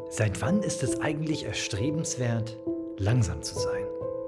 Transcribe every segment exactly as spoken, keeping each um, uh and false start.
Seit wann ist es eigentlich erstrebenswert, langsam zu sein?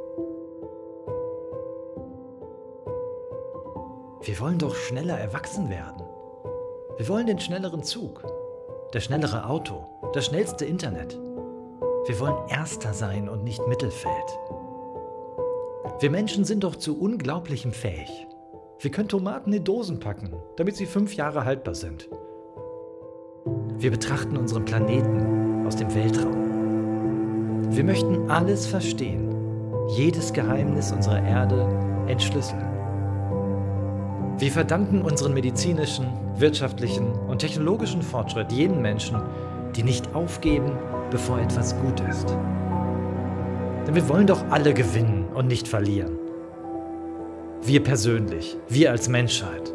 Wir wollen doch schneller erwachsen werden. Wir wollen den schnelleren Zug, das schnellere Auto, das schnellste Internet. Wir wollen Erster sein und nicht Mittelfeld. Wir Menschen sind doch zu Unglaublichem fähig. Wir können Tomaten in Dosen packen, damit sie fünf Jahre haltbar sind. Wir betrachten unseren Planeten aus dem Weltraum. Wir möchten alles verstehen, jedes Geheimnis unserer Erde entschlüsseln. Wir verdanken unseren medizinischen, wirtschaftlichen und technologischen Fortschritt jenen Menschen, die nicht aufgeben, bevor etwas gut ist. Denn wir wollen doch alle gewinnen und nicht verlieren. Wir persönlich, wir als Menschheit.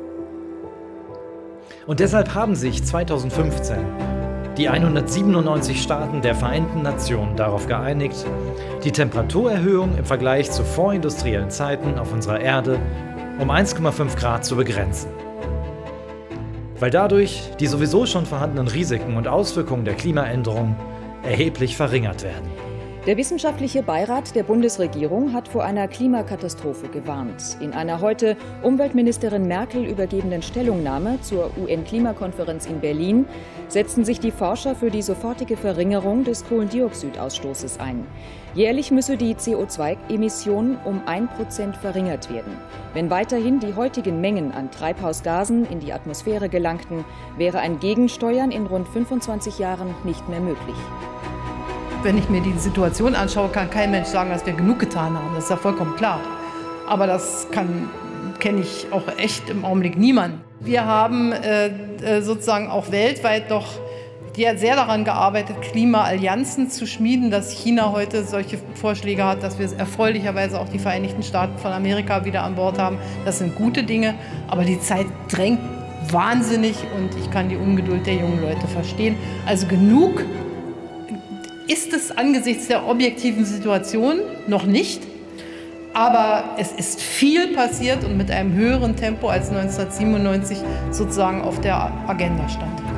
Und deshalb haben sich zweitausendfünfzehn die hundertsiebenundneunzig Staaten der Vereinten Nationen darauf geeinigt, die Temperaturerhöhung im Vergleich zu vorindustriellen Zeiten auf unserer Erde um eins Komma fünf Grad zu begrenzen. Weil dadurch die sowieso schon vorhandenen Risiken und Auswirkungen der Klimaänderung erheblich verringert werden. Der Wissenschaftliche Beirat der Bundesregierung hat vor einer Klimakatastrophe gewarnt. In einer heute Umweltministerin Merkel übergebenen Stellungnahme zur U N-Klimakonferenz in Berlin setzen sich die Forscher für die sofortige Verringerung des Kohlendioxidausstoßes ein. Jährlich müsse die C O zwei Emission um ein Prozent verringert werden. Wenn weiterhin die heutigen Mengen an Treibhausgasen in die Atmosphäre gelangten, wäre ein Gegensteuern in rund fünfundzwanzig Jahren nicht mehr möglich. Wenn ich mir die Situation anschaue, kann kein Mensch sagen, dass wir genug getan haben. Das ist ja vollkommen klar. Aber das kenne ich auch echt im Augenblick niemanden. Wir haben äh, sozusagen auch weltweit doch sehr daran gearbeitet, Klimaallianzen zu schmieden, dass China heute solche Vorschläge hat, dass wir erfreulicherweise auch die Vereinigten Staaten von Amerika wieder an Bord haben. Das sind gute Dinge, aber die Zeit drängt wahnsinnig und ich kann die Ungeduld der jungen Leute verstehen. Also genug ist es angesichts der objektiven Situation noch nicht, aber es ist viel passiert und mit einem höheren Tempo als neunzehnhundertsiebenundneunzig sozusagen auf der Agenda stand.